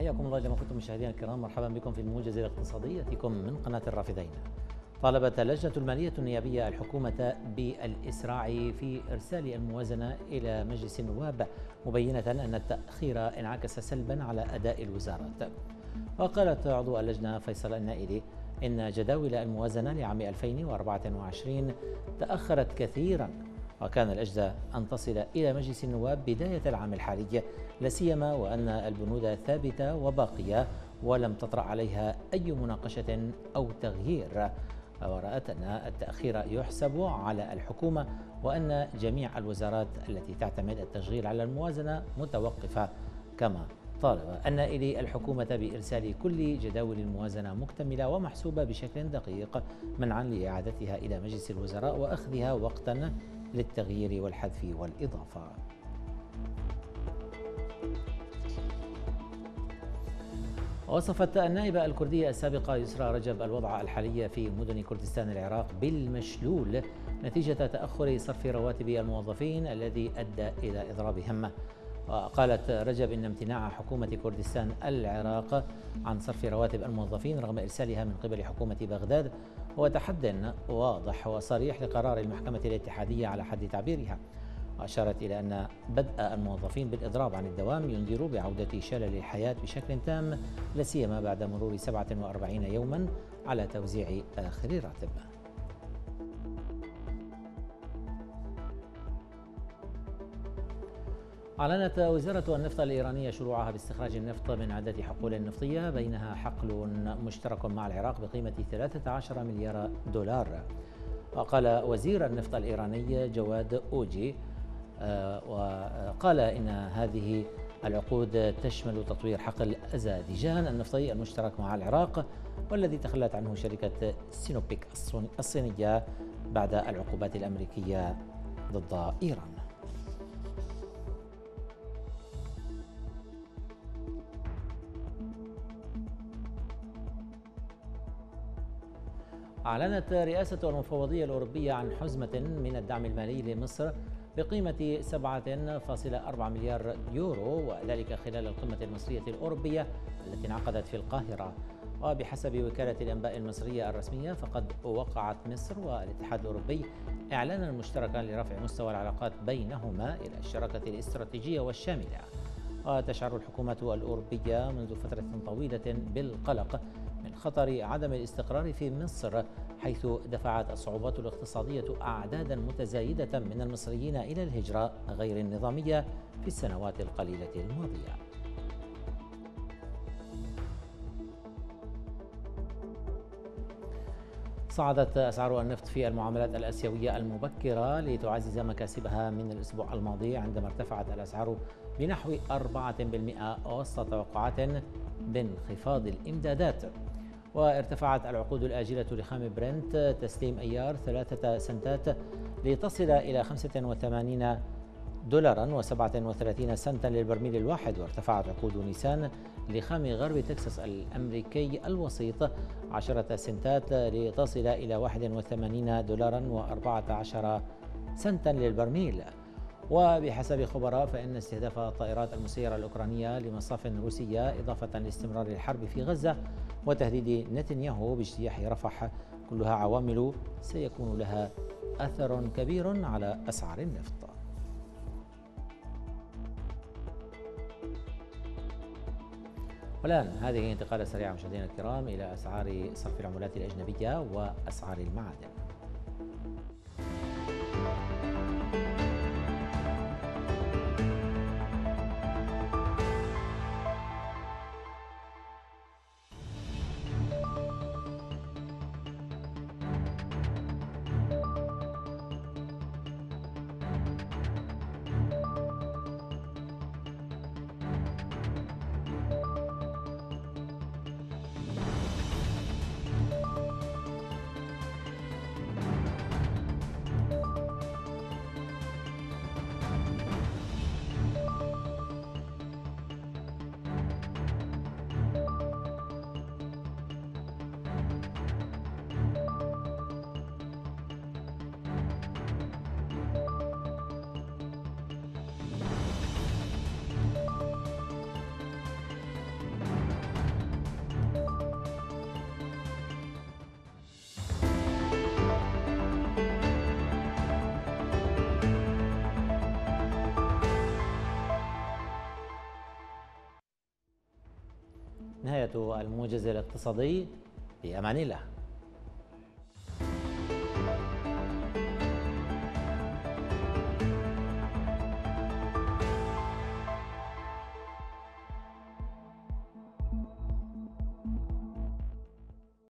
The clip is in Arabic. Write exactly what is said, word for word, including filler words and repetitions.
حياكم الله جميعا كنتم مشاهدينا الكرام، مرحبا بكم في الموجز الاقتصادي ياتيكم من قناة الرافدين. طالبت اللجنة المالية النيابية الحكومة بالإسراع في إرسال الموازنة إلى مجلس النواب، مبينة أن التأخير انعكس سلبا على أداء الوزارات. وقالت عضو اللجنة فيصل النائلي إن جداول الموازنة لعام ألفين وأربعة وعشرين تأخرت كثيرا، وكان الأجدى أن تصل إلى مجلس النواب بداية العام الحالي، لا سيما وأن البنود ثابتة وباقية ولم تطرأ عليها أي مناقشة أو تغيير. ورأت أن التأخير يحسب على الحكومة، وأن جميع الوزارات التي تعتمد التشغيل على الموازنة متوقفة. كما طالب النائلي الحكومة بإرسال كل جداول الموازنة مكتملة ومحسوبة بشكل دقيق، منعا لإعادتها إلى مجلس الوزراء وأخذها وقتا للتغيير والحذف والإضافة. وصفت النائبة الكردية السابقة يسرى رجب الوضع الحالي في مدن كردستان العراق بالمشلول نتيجة تأخر صرف رواتب الموظفين الذي أدى إلى إضرابهم. وقالت رجب إن امتناع حكومة كردستان العراق عن صرف رواتب الموظفين رغم إرسالها من قبل حكومة بغداد هو تحد واضح وصريح لقرار المحكمة الاتحادية على حد تعبيرها. وأشارت إلى أن بدء الموظفين بالإضراب عن الدوام ينذر بعودة شلل الحياة بشكل تام، لا سيما بعد مرور سبعة وأربعين يوما على توزيع آخر راتب. أعلنت وزارة النفط الإيرانية شروعها باستخراج النفط من عدة حقول نفطية، بينها حقل مشترك مع العراق بقيمة ثلاثة عشر مليار دولار. وقال وزير النفط الإيراني جواد أوجي آه وقال إن هذه العقود تشمل تطوير حقل أزاديجان النفطي المشترك مع العراق، والذي تخلت عنه شركة سينوبيك الصينية بعد العقوبات الأمريكية ضد إيران. أعلنت رئاسة المفوضية الأوروبية عن حزمة من الدعم المالي لمصر بقيمة سبعة فاصلة أربعة مليار يورو، وذلك خلال القمة المصرية الأوروبية التي انعقدت في القاهرة. وبحسب وكالة الأنباء المصرية الرسمية فقد وقعت مصر والاتحاد الأوروبي إعلانا مشتركا لرفع مستوى العلاقات بينهما إلى الشراكة الاستراتيجية والشاملة. وتشعر الحكومة الأوروبية منذ فترة طويلة بالقلق من خطر عدم الاستقرار في مصر، حيث دفعت الصعوبات الاقتصادية أعدادا متزايدة من المصريين إلى الهجرة غير النظامية في السنوات القليلة الماضية. صعدت أسعار النفط في المعاملات الآسيوية المبكرة لتعزز مكاسبها من الأسبوع الماضي، عندما ارتفعت الأسعار بنحو أربعة بالمئة وسط توقعات بانخفاض الإمدادات. وارتفعت العقود الآجلة لخام برنت تسليم أيار ثلاثة سنتات لتصل إلى خمسة وثمانين دولارا وسبعة وثلاثين سنتا للبرميل الواحد. وارتفعت عقود نيسان لخام غرب تكساس الأمريكي الوسيط عشرة سنتات لتصل إلى واحد وثمانين دولارا وأربعة عشر سنتا للبرميل. وبحسب خبراء فإن استهداف الطائرات المسيرة الأوكرانية لمصاف روسية إضافة لاستمرار الحرب في غزة وتهديد نتنياهو باجتياح رفح كلها عوامل سيكون لها أثر كبير على أسعار النفط. والآن هذه انتقالة سريعة مشاهدينا الكرام إلى أسعار صرف العملات الأجنبية وأسعار المعادن. نهاية الموجز الاقتصادي. في أمان الله.